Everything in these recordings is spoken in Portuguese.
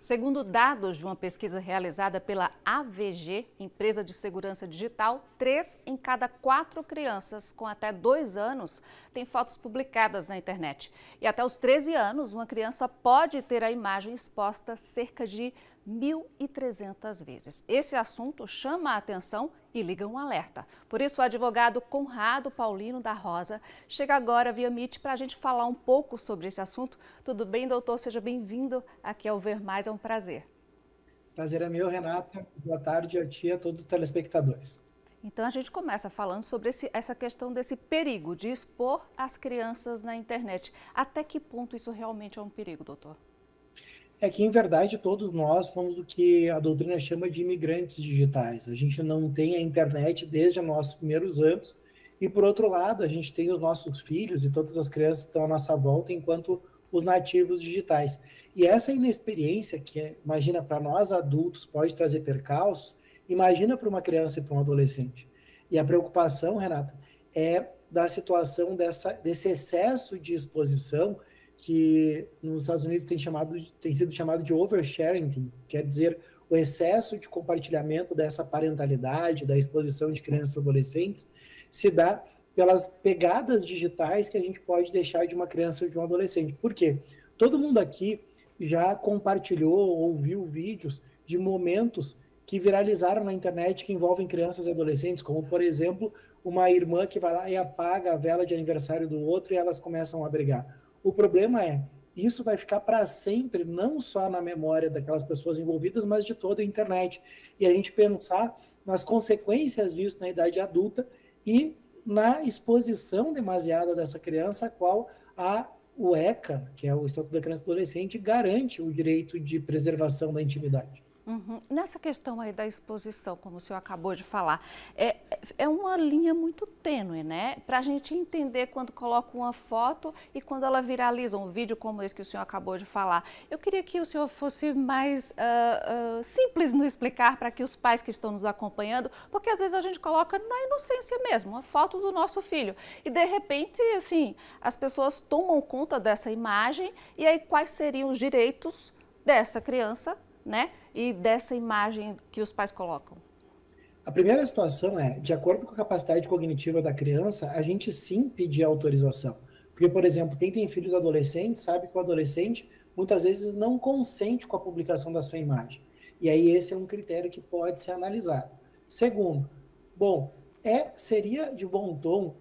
Segundo dados de uma pesquisa realizada pela AVG, empresa de segurança digital, 3 em cada 4 crianças com até 2 anos têm fotos publicadas na internet. E até os 13 anos, uma criança pode ter a imagem exposta cerca de 1.300 vezes. Esse assunto chama a atenção e liga um alerta. Por isso, o advogado Conrado Paulino da Rosa chega agora via Meet para a gente falar um pouco sobre esse assunto. Tudo bem, doutor? Seja bem-vindo aqui ao Ver Mais, é um prazer. Prazer é meu, Renata. Boa tarde a ti e a todos os telespectadores. Então, a gente começa falando sobre essa questão desse perigo de expor as crianças na internet. Até que ponto isso realmente é um perigo, doutor? É que, em verdade, todos nós somos o que a doutrina chama de imigrantes digitais. A gente não tem a internet desde os nossos primeiros anos e, por outro lado, a gente tem os nossos filhos e todas as crianças que estão à nossa volta enquanto os nativos digitais. E essa inexperiência que, imagina, para nós adultos pode trazer percalços, imagina para uma criança e para um adolescente. E a preocupação, Renata, é da situação desse excesso de exposição que nos Estados Unidos tem sido chamado de oversharing, quer dizer, o excesso de compartilhamento dessa parentalidade, da exposição de crianças e adolescentes, se dá pelas pegadas digitais que a gente pode deixar de uma criança ou de um adolescente. Por quê? Todo mundo aqui já compartilhou ou viu vídeos de momentos que viralizaram na internet que envolvem crianças e adolescentes, como, por exemplo, uma irmã que vai lá e apaga a vela de aniversário do outro e elas começam a brigar. O problema é, isso vai ficar para sempre, não só na memória daquelas pessoas envolvidas, mas de toda a internet. E a gente pensar nas consequências disso na idade adulta e na exposição demasiada dessa criança, a qual o ECA, que é o Estatuto da Criança e Adolescente, garante o direito de preservação da intimidade. Uhum. Nessa questão aí da exposição, como o senhor acabou de falar, é uma linha muito tênue, né? Para a gente entender quando coloca uma foto e quando ela viraliza um vídeo como esse que o senhor acabou de falar. Eu queria que o senhor fosse mais simples no explicar para que os pais que estão nos acompanhando, porque às vezes a gente coloca na inocência mesmo, uma foto do nosso filho. E de repente, assim, as pessoas tomam conta dessa imagem e aí quais seriam os direitos dessa criança, né? E dessa imagem que os pais colocam? A primeira situação é, de acordo com a capacidade cognitiva da criança, a gente sim pedir autorização. Porque, por exemplo, quem tem filhos adolescentes sabe que o adolescente muitas vezes não consente com a publicação da sua imagem. E aí esse é um critério que pode ser analisado. Segundo, bom, seria de bom tom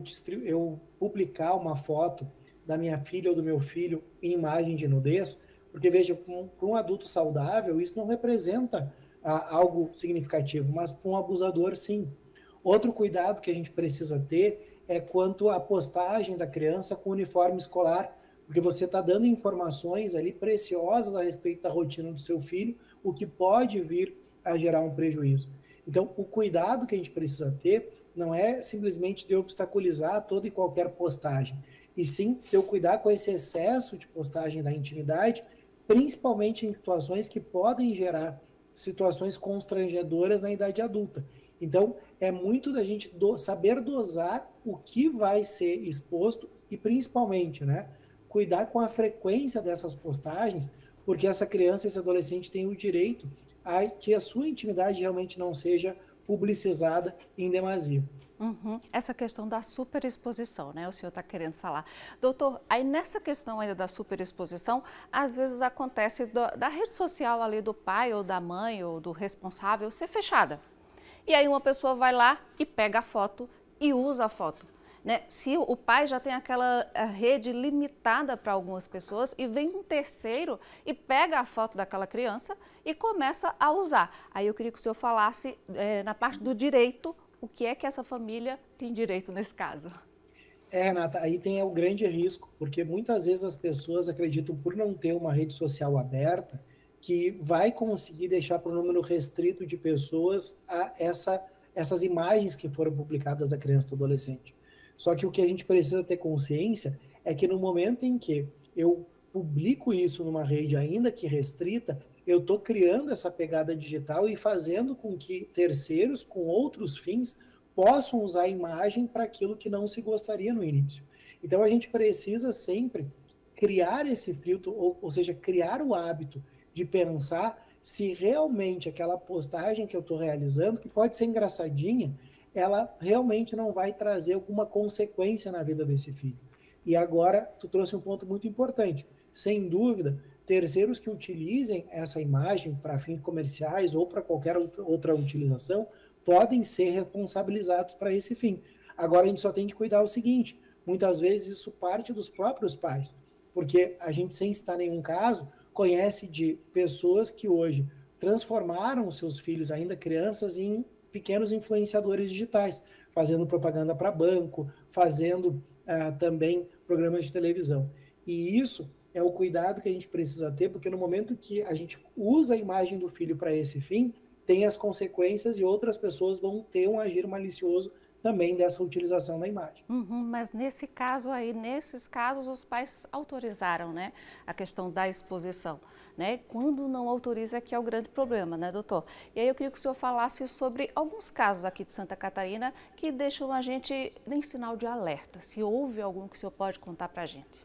eu publicar uma foto da minha filha ou do meu filho em imagem de nudez? Porque, veja, para um adulto saudável, isso não representa algo significativo, mas para um abusador, sim. Outro cuidado que a gente precisa ter é quanto à postagem da criança com uniforme escolar, porque você está dando informações ali preciosas a respeito da rotina do seu filho, o que pode vir a gerar um prejuízo. Então, o cuidado que a gente precisa ter não é simplesmente de obstaculizar toda e qualquer postagem, e sim de eu cuidar com esse excesso de postagem da intimidade, principalmente em situações que podem gerar situações constrangedoras na idade adulta. Então, é muito da gente saber dosar o que vai ser exposto e, principalmente, né, cuidar com a frequência dessas postagens, porque essa criança, esse adolescente tem o direito a que a sua intimidade realmente não seja publicizada em demasia. Uhum. Essa questão da superexposição, né? O senhor está querendo falar. Doutor, aí nessa questão ainda da superexposição, às vezes acontece da rede social ali do pai ou da mãe ou do responsável ser fechada. E aí uma pessoa vai lá e pega a foto e usa a foto. Né? Se o pai já tem aquela rede limitada para algumas pessoas e vem um terceiro e pega a foto daquela criança e começa a usar. Aí eu queria que o senhor falasse na parte do direito, o que é que essa família tem direito nesse caso? Renata, aí tem o grande risco, porque muitas vezes as pessoas acreditam, por não ter uma rede social aberta, que vai conseguir deixar para um número restrito de pessoas essas imagens que foram publicadas da criança e do adolescente. Só que o que a gente precisa ter consciência é que no momento em que eu publico isso numa rede ainda que restrita, eu estou criando essa pegada digital e fazendo com que terceiros com outros fins possam usar a imagem para aquilo que não se gostaria no início. Então a gente precisa sempre criar esse filtro, ou seja, criar o hábito de pensar se realmente aquela postagem que eu estou realizando, que pode ser engraçadinha, ela realmente não vai trazer alguma consequência na vida desse filho. E agora, tu trouxe um ponto muito importante. Sem dúvida, terceiros que utilizem essa imagem para fins comerciais ou para qualquer outra utilização podem ser responsabilizados para esse fim. Agora, a gente só tem que cuidar o seguinte, muitas vezes isso parte dos próprios pais, porque a gente, sem citar nenhum caso, conhece de pessoas que hoje transformaram seus filhos, ainda crianças, em pequenos influenciadores digitais, fazendo propaganda para banco, fazendo também programas de televisão. E isso é o cuidado que a gente precisa ter, porque no momento que a gente usa a imagem do filho para esse fim, tem as consequências e outras pessoas vão ter um agir malicioso também dessa utilização da imagem. Mas nesse caso aí, nesses casos, os pais autorizaram, né, a questão da exposição, né? Quando não autoriza é que é o grande problema, né, doutor? E aí eu queria que o senhor falasse sobre alguns casos aqui de Santa Catarina que deixam a gente em sinal de alerta. Se houve algum que o senhor pode contar para a gente.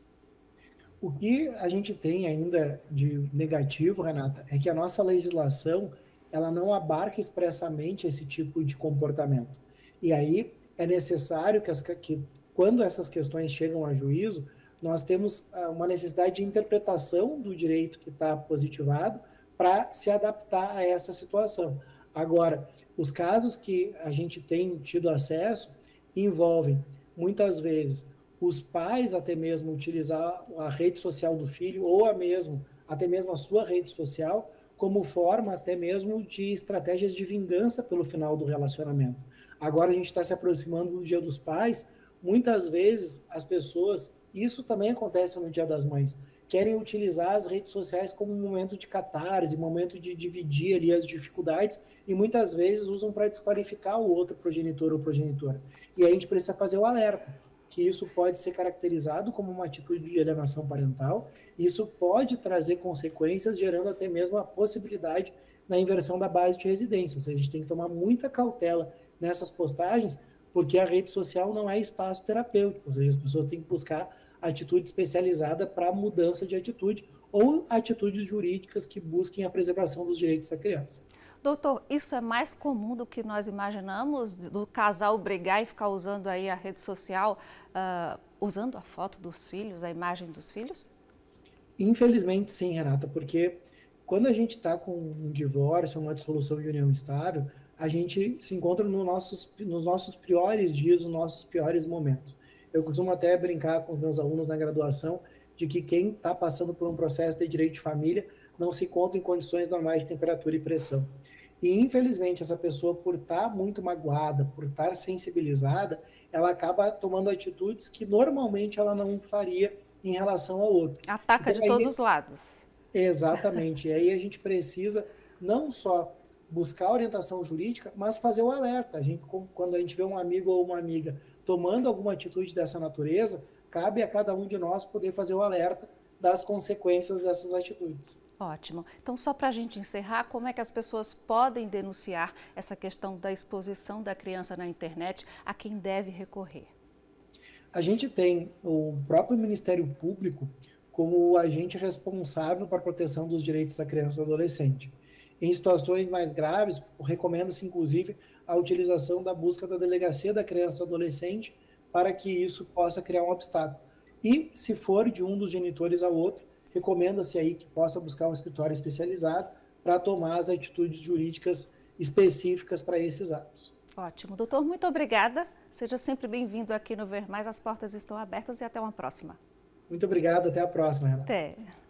O que a gente tem ainda de negativo, Renata, é que a nossa legislação ela não abarca expressamente esse tipo de comportamento. E aí é necessário que quando essas questões chegam a juízo, nós temos uma necessidade de interpretação do direito que está positivado para se adaptar a essa situação. Agora, os casos que a gente tem tido acesso envolvem, muitas vezes, os pais até mesmo utilizar a rede social do filho ou até mesmo a sua rede social como forma até mesmo de estratégias de vingança pelo final do relacionamento. Agora a gente está se aproximando do Dia dos Pais, muitas vezes as pessoas, isso também acontece no Dia das Mães, querem utilizar as redes sociais como um momento de catarse, momento de dividir ali as dificuldades e muitas vezes usam para desqualificar o outro progenitor ou progenitora. E aí a gente precisa fazer o alerta que isso pode ser caracterizado como uma atitude de alienação parental, e isso pode trazer consequências, gerando até mesmo a possibilidade da inversão da base de residência. Ou seja, a gente tem que tomar muita cautela nessas postagens, porque a rede social não é espaço terapêutico, ou seja, as pessoas têm que buscar atitude especializada para mudança de atitude ou atitudes jurídicas que busquem a preservação dos direitos da criança. Doutor, isso é mais comum do que nós imaginamos, do casal brigar e ficar usando aí a rede social, usando a foto dos filhos, a imagem dos filhos? Infelizmente sim, Renata, porque quando a gente está com um divórcio, uma dissolução de união estável, a gente se encontra nos nossos piores dias, nos nossos piores momentos. Eu costumo até brincar com os meus alunos na graduação de que quem está passando por um processo de direito de família não se encontra em condições normais de temperatura e pressão. E, infelizmente, essa pessoa, por estar muito magoada, por estar sensibilizada, ela acaba tomando atitudes que normalmente ela não faria em relação ao outro. Ataca Então, de todos os lados. exatamente. E aí a gente precisa não só buscar orientação jurídica, mas fazer o alerta. Quando a gente vê um amigo ou uma amiga tomando alguma atitude dessa natureza, cabe a cada um de nós poder fazer o alerta das consequências dessas atitudes. Ótimo. Então, só para a gente encerrar, como é que as pessoas podem denunciar essa questão da exposição da criança na internet, a quem deve recorrer? A gente tem o próprio Ministério Público como o agente responsável para a proteção dos direitos da criança e do adolescente. Em situações mais graves, recomenda-se, inclusive, a utilização da busca da delegacia da criança e do adolescente para que isso possa criar um obstáculo. E, se for de um dos genitores ao outro, recomenda-se aí que possa buscar um escritório especializado para tomar as atitudes jurídicas específicas para esses atos. Ótimo. Doutor, muito obrigada. Seja sempre bem-vindo aqui no Ver Mais. As portas estão abertas e até uma próxima. Muito obrigado. Até a próxima, Renata. Até.